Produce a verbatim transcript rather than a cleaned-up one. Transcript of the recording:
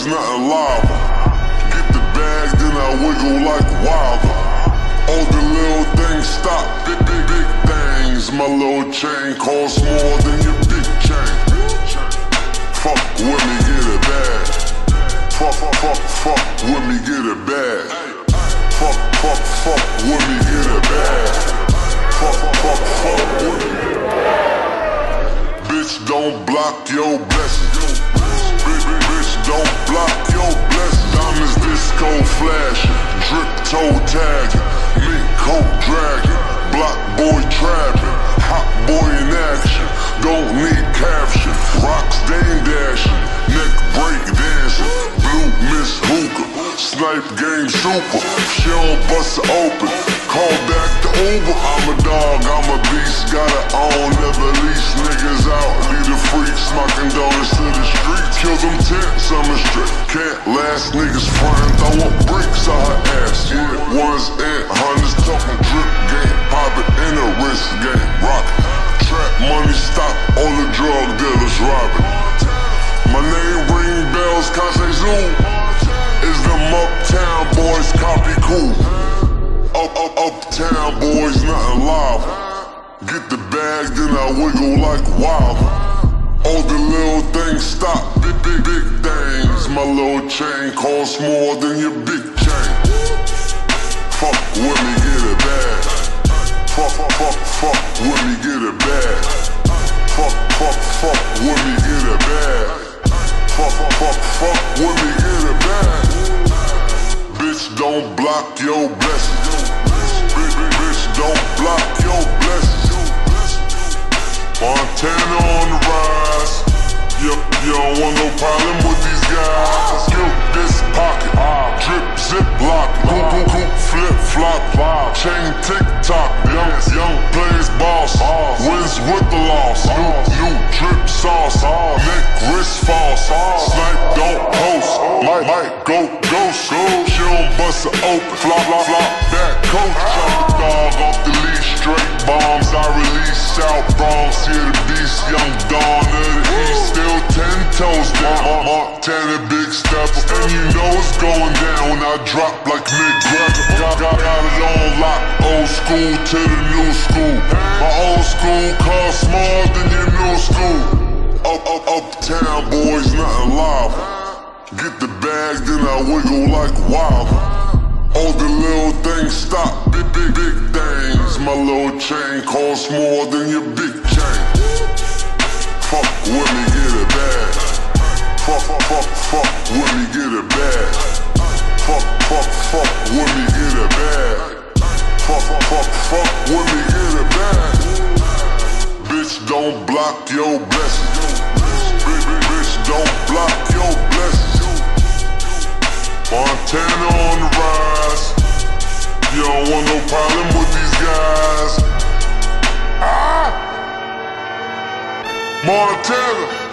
boys, nothing lava. Get the bag, then I wiggle like wilder. All the little things stop, big, big, big things. My little chain costs more than your big chain. Fuck with me, get a bag. Fuck, fuck, fuck with me, get a bag. Fuck, fuck, fuck with me, get a bag. Fuck, fuck, fuck with me. Bitch, don't block your blessings. Bitch, bitch, don't block your blessings. Diamonds disco flashing, drip toe tagging, mink coat dragging, block boy trapping, hot boy in action. Don't need caption, rocks dame dashing, neck break dancing, blue miss hookah, snipe game super. She don't bust it open, call back the Uber. I'm a dog, I'm a beast, gotta own, never lease. Niggas out, lead the freaks, knocking donuts to the streets. Kill them tents, I'm a strip. Can't last, niggas frontin', throw up bricks on her ass. Yeah, ones and hundreds, talking drip game, pop it in a wrist game, rock. Trap money stop, all the drug dealers robbing. My name ring bells, Kase Zoo. Is them uptown boys copy cool? Up, up, uptown boys, nothing live. Get the bag, then I wiggle like wild. All the little things stop, big, big, big things. My little chain costs more than your big chain. Fuck with me, get a bag. Fuck, fuck, fuck, fuck with me, get a bag. Fuck, fuck, fuck with me, get a bag. Fuck, fuck, fuck, fuck with me, get a bag. Bitch, don't block your blessings. Bitch, bitch, don't block your blessings. Montana on the rise. Yup, you don't want no problem with these guys. Skill this pocket, drip, zip lock, coop, coop, coop, flip, flop, chain tick tock. Young, young plays boss, wins with the loss. New, new drip sauce, neck wrist false. Snipe don't post, might, might go ghost. She don't bust it open, flop, flop, flop, back coach. Chop the dog off the leash, straight bombs I release. South Bronx, here the beast, young Dawn of the East. Still ten toes down, Montana big stepper. And you know it's going down when I drop like mid-grapper. Got, got, got it on lock, old school to the new school. My old school costs more than your new school. Up, up, uptown boys, nothing live. Get the bag, then I wiggle like wild. All the little things stop, big, big, big things. My little chain costs more than your big chain. Fuck with me, get a bag. Fuck, fuck, fuck, fuck with me, get a bag. Fuck, fuck, fuck with me, get a bag. Fuck, fuck, fuck, fuck with me, get a bag. Bitch, don't block your blessings. Bitch, bitch, bitch, don't block your blessings. Montana on the rise. You don't want no problem with these guys. Ah! Montana.